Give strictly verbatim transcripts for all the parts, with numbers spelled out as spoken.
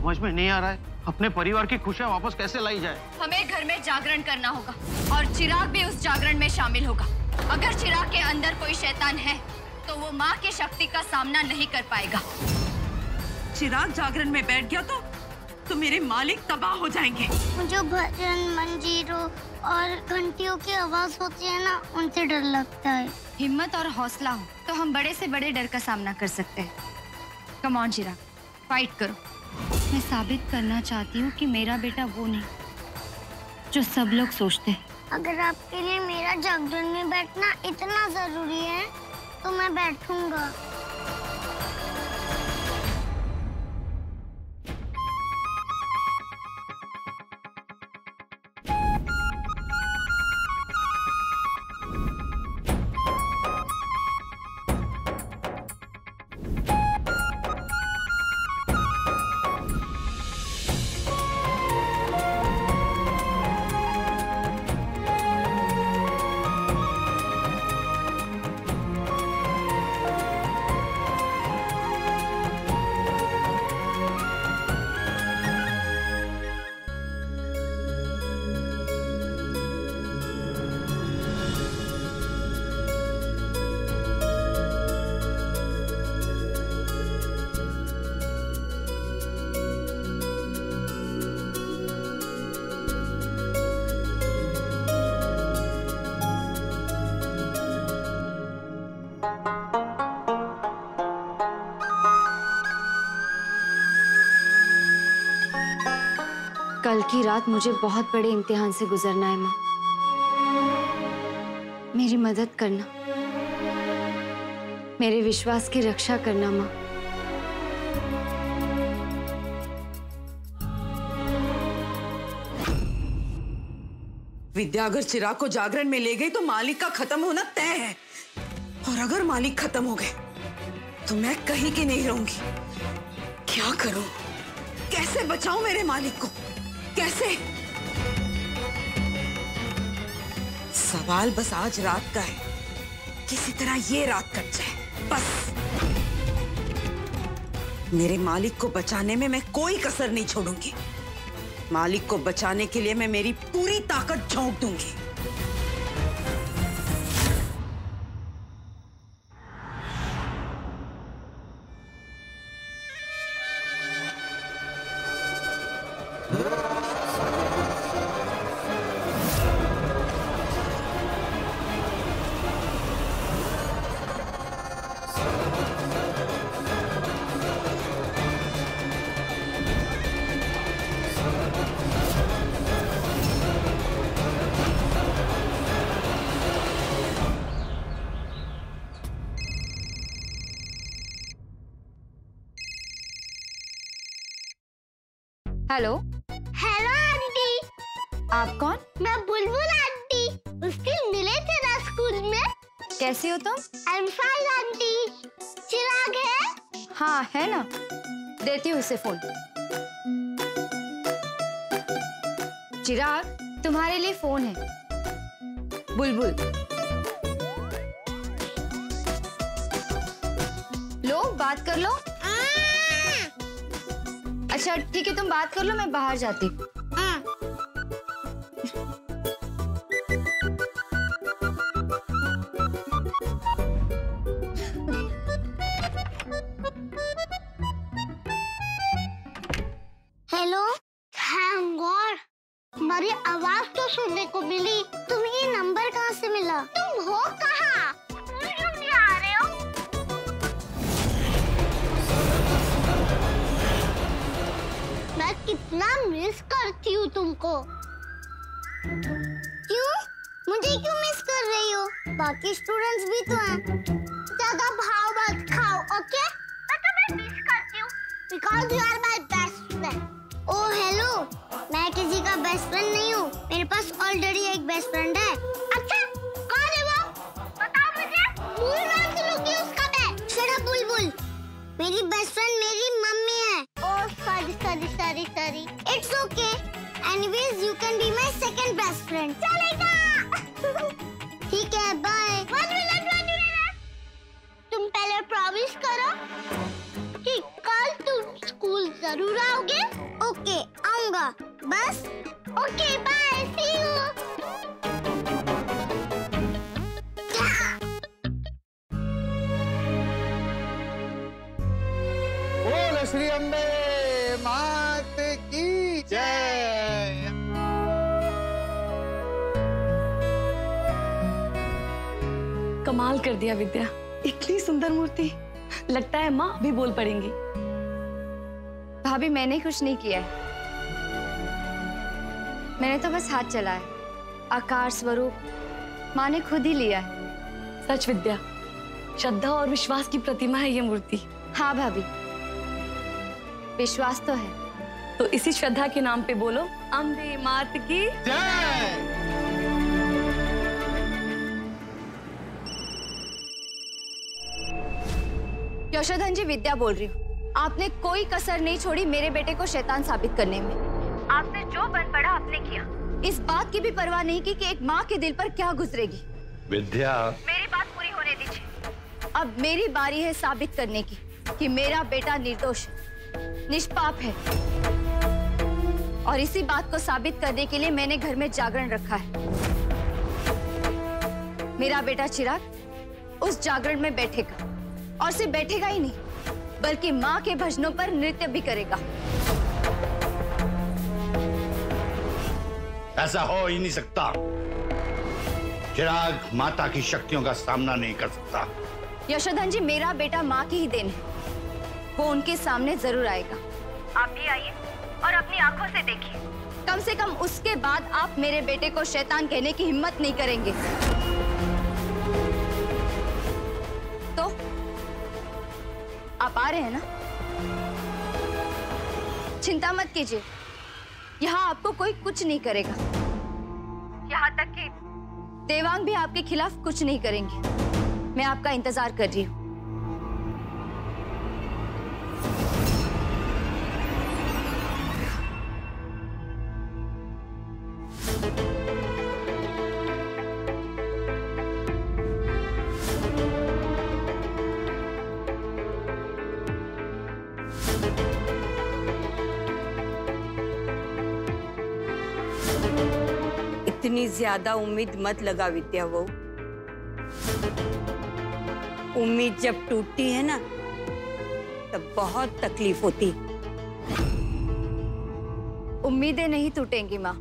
समझ में नहीं आ रहा है, अपने परिवार की खुशियाँ वापस कैसे लाई जाए। हमें घर में जागरण करना होगा और चिराग भी उस जागरण में शामिल होगा। अगर चिराग के अंदर कोई शैतान है तो वो माँ की शक्ति का सामना नहीं कर पाएगा। चिराग जागरण में बैठ गया तो तो मेरे मालिक तबाह हो जाएंगे। मुझे भजन, मंजीरों और घंटियों की आवाज होती है ना, उनसे डर लगता है। हिम्मत और हौसला हो तो हम बड़े से बड़े डर का सामना कर सकते हैं। कम ऑन चिराग, फाइट करो। मैं साबित करना चाहती हूँ कि मेरा बेटा वो नहीं जो सब लोग सोचते हैं। अगर आपके लिए मेरा जागरण में बैठना इतना जरूरी है तो मैं बैठूंगा। कल की रात मुझे बहुत बड़े इम्तिहान से गुजरना है माँ। मेरी मदद करना, मेरे विश्वास की रक्षा करना माँ। विद्या अगर चिराग को जागरण में ले गई तो मालिक का खत्म होना तय है। और अगर मालिक खत्म हो गए तो मैं कहीं की नहीं रहूंगी। क्या करूं? कैसे बचाऊं मेरे मालिक को? कैसे? सवाल बस आज रात का है, किसी तरह ये रात कट जाए बस। मेरे मालिक को बचाने में मैं कोई कसर नहीं छोड़ूंगी। मालिक को बचाने के लिए मैं मेरी पूरी ताकत झोंक दूंगी। Hello hello aunty. आप कौन? मैं बुलबुल आंटी। उस दिन मिले थे ना स्कूल में। कैसे हो तुम? I am fine aunty. Chirag है? हाँ है ना, देती हूँ उसे फोन। चिराग, तुम्हारे लिए फोन है। बुलबुल, लो बात कर लो। अच्छा ठीक है, तुम बात कर लो, मैं बाहर जाती हूँ। हेलो, थैंक गॉड, तुम्हारी आवाज तो सुनने को मिली। तुम्हें ये नंबर कहाँ से मिला? तुम हो कहाँ? क्यों नहीं आ रहे हो? मैं कितना मिस करती हूँ तुमको। क्यों? मुझे क्यों मिस कर रही हो? बाकी स्टूडेंट्स भी तो हैं। ज्यादा भाव मत खाओ, ओके? मैं तुम्हें मिस करती हूँ because you are my best friend. Oh hello, मैं किसी का बेस्ट फ्रेंड नहीं हूँ। मेरे पास ऑलरेडी एक बेस्ट फ्रेंड है। अच्छा, कौन है वो? बताओ मुझे। भूल मत लूँगी उसका मैं। शट अप बुलबुल। मेरी बेस्ट फ्रेंड मेरी मम्मी है। Oh sorry sorry sorry sorry. It's okay. Anyways you can be my second best friend. चलेगा? ठीक है, bye. One minute one minute. तुम पहले प्रॉमिस करो कि कल तुम स्कूल जरूर आओगे? ओके, आऊंगा। बस ओके, बाय, सी यू। बोल श्री अम्बे मात की जय। कमाल कर दिया विद्या, इतनी सुंदर मूर्ति। लगता है माँ अभी बोल पड़ेंगी। भाभी मैंने कुछ नहीं किया है, मैंने तो बस हाथ चलाया। आकार स्वरूप माँ ने खुद ही लिया है। सच विद्या, श्रद्धा और विश्वास की प्रतिमा है ये मूर्ति। हाँ भाभी, विश्वास तो है। तो इसी श्रद्धा के नाम पे बोलो अम्बे मात की जय। यशोधन जी, विद्या बोल रही हूँ। आपने कोई कसर नहीं छोड़ी मेरे बेटे को शैतान साबित करने में। आपने जो बन पड़ा आपने किया। इस बात की भी परवाह नहीं की कि एक माँ के दिल पर क्या गुजरेगी। विद्या, मेरी बात पूरी होने दीजिए। अब मेरी बारी है साबित करने की कि मेरा बेटा निर्दोष है, निष्पाप है। और इसी बात को साबित करने के लिए मैंने घर में जागरण रखा है। मेरा बेटा चिराग उस जागरण में बैठेगा, और सिर्फ बैठेगा ही नहीं बल्कि माँ के भजनों पर नृत्य भी करेगा। ऐसा हो ही नहीं सकता। चिराग माता की शक्तियों का सामना नहीं कर सकता। यशोधन जी, मेरा बेटा माँ की ही देन है, वो उनके सामने जरूर आएगा। आप भी आइए और अपनी आंखों से देखिए। कम से कम उसके बाद आप मेरे बेटे को शैतान कहने की हिम्मत नहीं करेंगे। तो आप आ रहे हैं ना? चिंता मत कीजिए, यहाँ आपको कोई कुछ नहीं करेगा। यहाँ तक कि देवांग भी आपके खिलाफ कुछ नहीं करेंगे। मैं आपका इंतजार कर रही हूँ। इतनी ज्यादा उम्मीद मत लगा विद्या। वो उम्मीद जब टूटती है ना तब बहुत तकलीफ होती। उम्मीदें नहीं टूटेंगी माँ,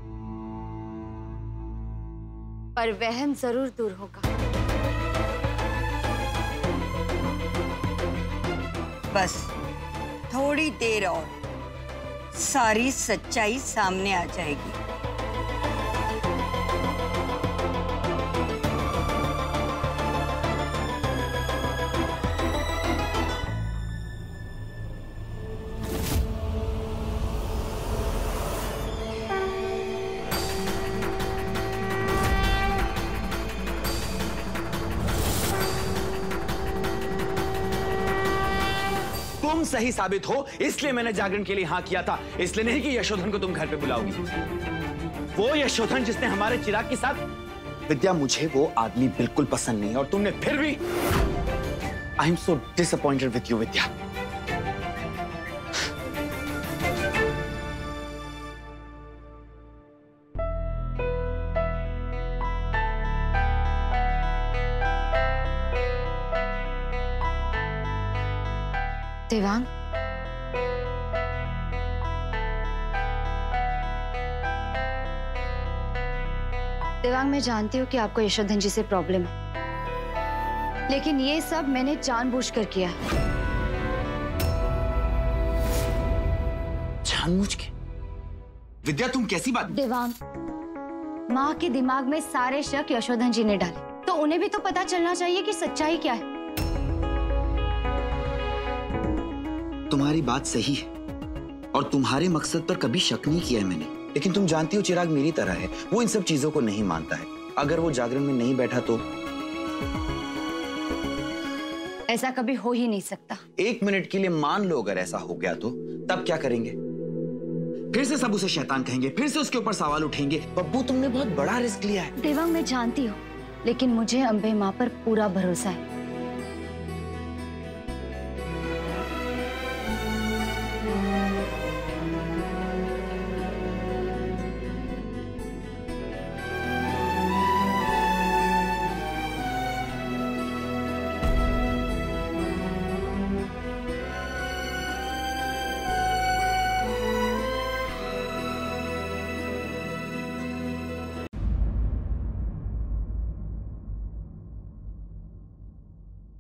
पर वहम जरूर दूर होगा। बस थोड़ी देर और सारी सच्चाई सामने आ जाएगी। तुम सही साबित हो इसलिए मैंने जागरण के लिए हाँ किया था, इसलिए नहीं कि यशोधन को तुम घर पे बुलाओगी। वो यशोधन जिसने हमारे चिराग के साथ। विद्या, मुझे वो आदमी बिल्कुल पसंद नहीं और तुमने फिर भी। I am so disappointed with you Vidya. Devang, Devang, मैं जानती हूँ कि आपको यशोधन जी से प्रॉब्लम है, लेकिन ये सब मैंने जानबूझकर किया है। जानबूझ के? विद्या, तुम कैसी बात? देवांग, माँ के दिमाग में सारे शक यशोधन जी ने डाले, तो उन्हें भी तो पता चलना चाहिए कि सच्चाई क्या है। तुम्हारी बात सही है और तुम्हारे मकसद पर कभी शक नहीं किया है मैंने, लेकिन तुम जानती हो चिराग मेरी तरह है, वो इन सब चीजों को नहीं मानता है। अगर वो जागरण में नहीं बैठा तो? ऐसा कभी हो ही नहीं सकता। एक मिनट के लिए मान लो अगर ऐसा हो गया तो तब क्या करेंगे? फिर से सब उसे शैतान कहेंगे, फिर से उसके ऊपर सवाल उठेंगे। बब्बू, तुमने बहुत बड़ा रिस्क लिया है। देवांग, मैं जानती हूँ, लेकिन मुझे अम्बे माँ पर पूरा भरोसा है।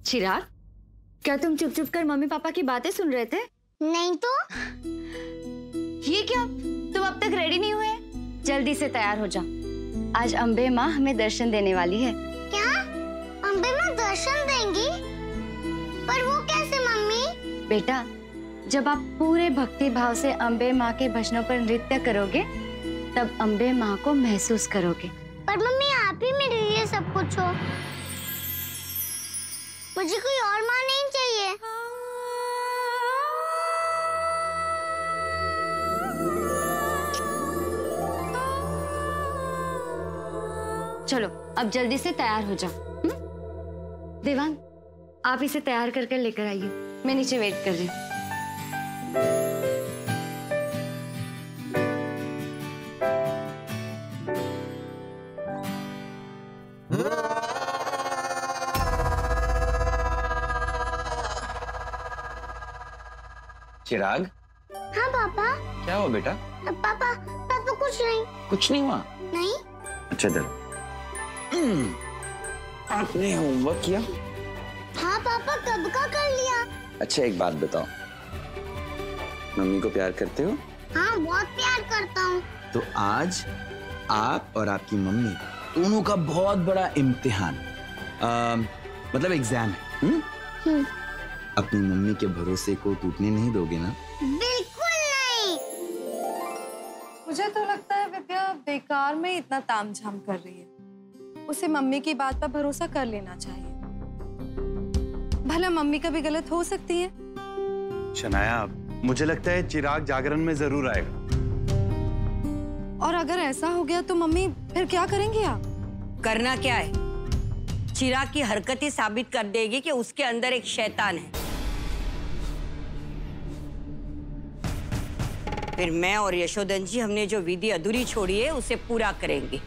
चिराग, क्या तुम चुप चुप कर मम्मी पापा की बातें सुन रहे थे? नहीं तो। ये क्या, तुम अब तक रेडी नहीं हुए? जल्दी से तैयार हो जाओ, आज अम्बे माँ हमें दर्शन देने वाली है। क्या अम्बे माँ दर्शन देंगी? पर वो कैसे मम्मी? बेटा, जब आप पूरे भक्ति भाव से अम्बे माँ के भजनों पर नृत्य करोगे तब अम्बे माँ को महसूस करोगे। पर मम्मी आप ही मेरे लिए सब कुछ हो, मुझे कोई और माँ नहीं चाहिए। चलो अब जल्दी से तैयार हो जाओ। हुँ? देवांग, आप इसे तैयार करके लेकर आइए, मैं नीचे वेट कर रही हूँ। चिराग, हाँ पापा। क्या हुआ बेटा? पापा पापा कुछ नहीं। कुछ नहीं हुआ? नहीं। अच्छा चलो, आपने होमवर्क किया? हाँ पापा, कब का कर लिया। अच्छा एक बात बताओ, मम्मी को प्यार करते हो? हाँ बहुत प्यार करता हूँ। तो आज आप और आपकी मम्मी दोनों का बहुत बड़ा इम्तिहान, आ, मतलब एग्जाम है। हुँ? हुँ। अपनी मम्मी के भरोसे को टूटने नहीं दोगे ना? बिल्कुल नहीं। मुझे तो लगता है विद्या बेकार में इतना तामझाम कर रही है। उसे मम्मी की बात पर भरोसा कर लेना चाहिए। भला मम्मी कभी गलत हो सकती है। शनाया, मुझे लगता है चिराग जागरण में जरूर आएगा। और अगर ऐसा हो गया तो मम्मी फिर क्या करेंगी आप? करना क्या है? चिराग की हरकत ही साबित कर देगी कि उसके अंदर एक शैतान है। फिर मैं और यशोधन जी, हमने जो विधि अधूरी छोड़ी है उसे पूरा करेंगे।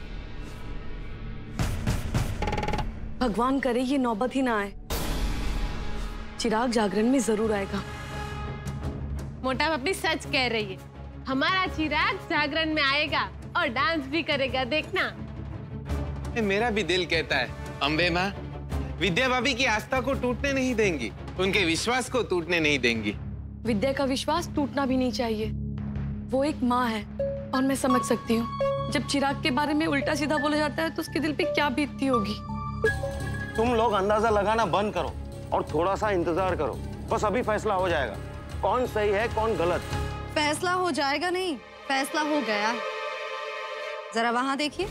भगवान करे ये नौबत ही ना आए। चिराग जागरण में जरूर आएगा। मोटा पप्पी सच कह रही है, हमारा चिराग जागरण में आएगा और डांस भी करेगा, देखना। मेरा भी दिल कहता है अम्बे माँ विद्या भाभी की आस्था को टूटने नहीं देंगी, उनके विश्वास को टूटने नहीं देंगी। विद्या का विश्वास टूटना भी नहीं चाहिए। वो एक माँ है और मैं समझ सकती हूँ जब चिराग के बारे में उल्टा सीधा बोला जाता है तो उसके दिल पे क्या बीतती होगी। तुम लोग अंदाजा लगाना बंद करो और थोड़ा सा इंतजार करो, बस अभी फैसला हो जाएगा कौन सही है कौन गलत। फैसला हो जाएगा नहीं, फैसला हो गया है। जरा वहां देखिए।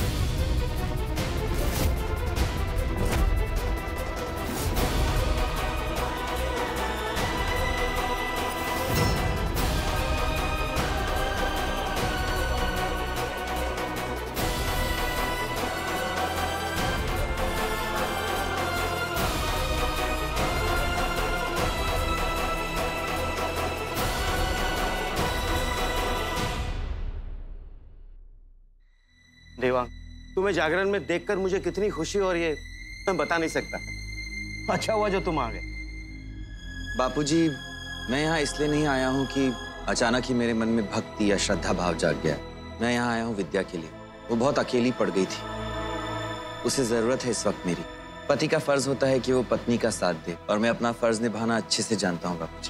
देवांग, तुम्हें जागरण में देखकर मुझे कितनी खुशी हो रही है मैं बता नहीं सकता। अच्छा हुआ जो तुम आ गए। बापूजी, मैं यहाँ इसलिए नहीं आया हूँ कि अचानक ही मेरे मन में भक्ति या श्रद्धा भाव जाग गया। मैं यहाँ आया हूँ विद्या के लिए। वो बहुत अकेली पड़ गई थी, उसे जरूरत है इस वक्त मेरी। पति का फर्ज होता है कि वो पत्नी का साथ दे और मैं अपना फर्ज निभाना अच्छे से जानता हूँ बापूजी।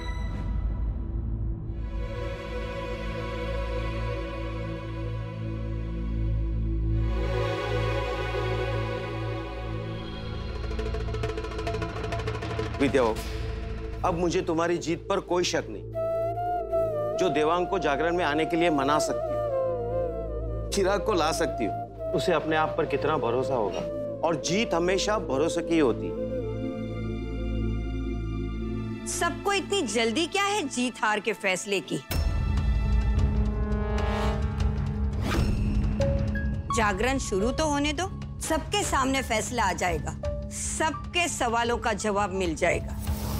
विद्या, अब मुझे तुम्हारी जीत पर कोई शक नहीं। जो देवांग को जागरण में आने के लिए मना सकती हो, चिराग को ला सकती हो, उसे अपने आप पर कितना भरोसा होगा। और जीत हमेशा भरोसे की होती। सबको इतनी जल्दी क्या है जीत हार के फैसले की? जागरण शुरू तो होने दो, सबके सामने फैसला आ जाएगा, सबके सवालों का जवाब मिल जाएगा।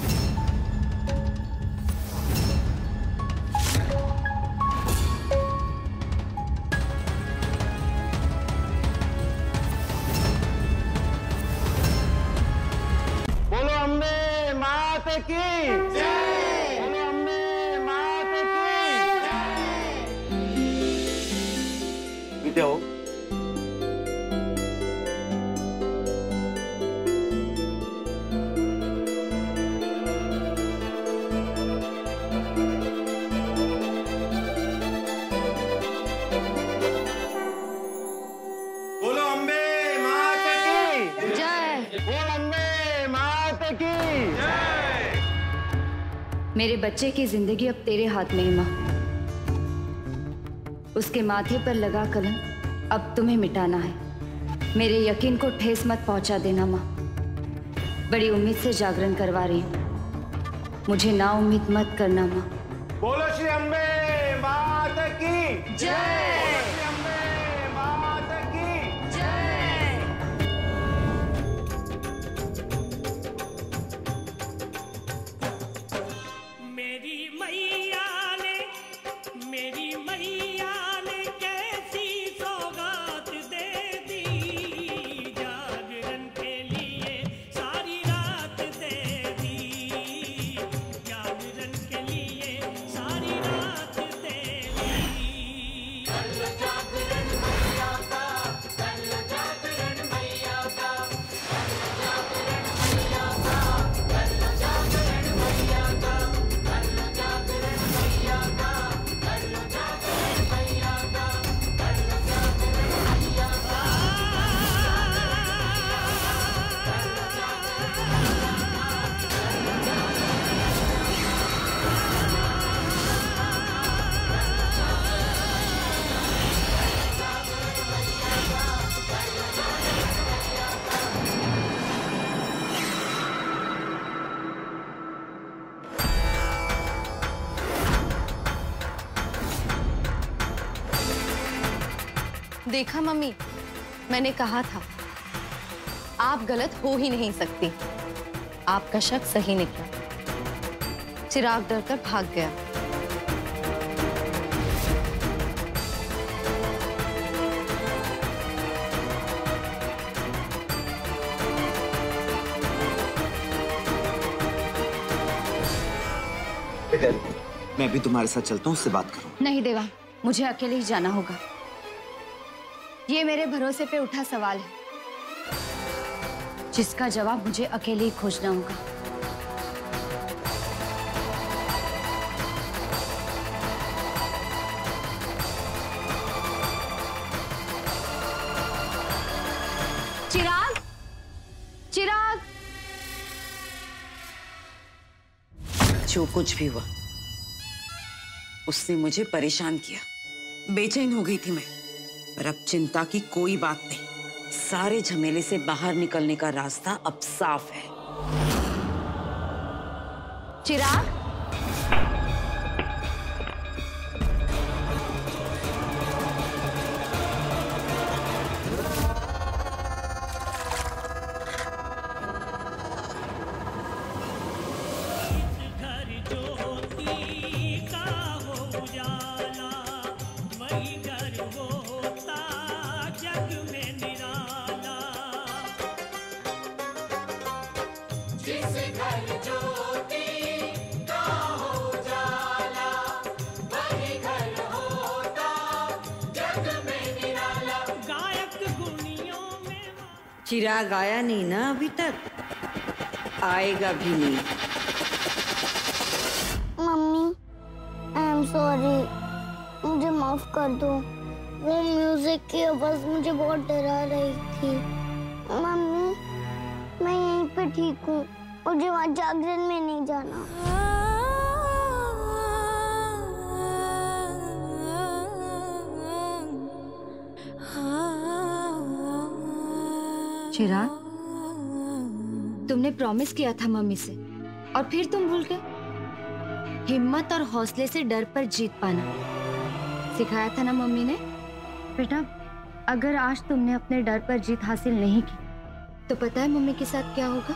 बोलो अम्बे मात की जय। बोलो अम्बे मात की जय। विद्या, मेरे बच्चे की जिंदगी अब तेरे हाथ में है माँ। उसके माथे पर लगा कलंक अब तुम्हें मिटाना है। मेरे यकीन को ठेस मत पहुंचा देना माँ। बड़ी उम्मीद से जागरण करवा रही हूँ, मुझे ना उम्मीद मत करना माँ। बोलो श्री अम्बे मात की जय। श्री अम्बे मात की जय। मेरी मैया ने मेरी मैया ने कैसी सौगात दे दी, जागरण के लिए सारी रात दे दी, जागरण के लिए सारी रात दे दी। कर लो जागरण मैया का, कर लो जागरण मैया का, कर लो जागरण मैया का, कर लो जागरण मैया का, कर लो जागरण मैया का, कर लो जागरण मैया का, कर लो जागरण मैया का। देखा मम्मी, मैंने कहा था आप गलत हो ही नहीं सकती। आपका शक सही निकला। चिराग डरकर भाग गया। मैं भी तुम्हारे साथ चलता हूँ, उससे बात करूँ। नहीं देवा, मुझे अकेले ही जाना होगा। ये मेरे भरोसे पे उठा सवाल है जिसका जवाब मुझे अकेले ही खोजना होगा। चिराग, चिराग। जो कुछ भी हुआ उसने मुझे परेशान किया। बेचैन हो गई थी मैं, पर अब चिंता की कोई बात नहीं। सारे झमेले से बाहर निकलने का रास्ता अब साफ है। चिराग, घर ज्योति का हो उजाला, वही घर होता जग में निराला। जिस घर ज्योति का हो उजाला, वही घर होता जग में निराला। गायक गुनियों में चिराग आया नहीं ना अभी तक, आएगा भी नहीं। मम्मी, आई एम सॉरी, मुझे माफ कर दो। वो म्यूजिक की आवाज मुझे बहुत डरा रही थी। मम्मी, मैं यहीं पे ठीक हूँ, मुझे वहाँ जागरण में नहीं जाना। चिराग, तुमने प्रॉमिस किया था मम्मी से और फिर तुम भूल गए। हिम्मत और हौसले से डर पर जीत पाना सिखाया था ना मम्मी ने। बेटा, अगर आज तुमने अपने डर पर जीत हासिल नहीं की तो पता है मम्मी के साथ क्या होगा?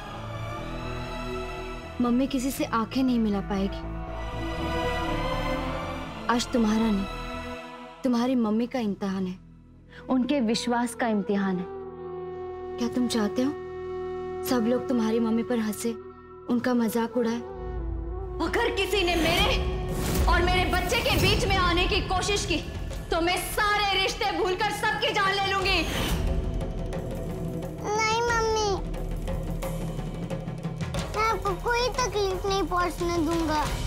मम्मी किसी से आंखें नहीं मिला पाएगी। आज तुम्हारा नहीं, तुम्हारी मम्मी का इम्तिहान है, उनके विश्वास का इम्तिहान है। क्या तुम चाहते हो सब लोग तुम्हारी मम्मी पर हंसे, उनका मजाक उड़ाए? अगर किसी ने मेरे और मेरे बच्चे के बीच में आने की कोशिश की तो मैं सारे रिश्ते भूलकर सबकी जान ले लूंगी। नहीं मम्मी, मैं आपको कोई तकलीफ नहीं पहुंचने दूंगा।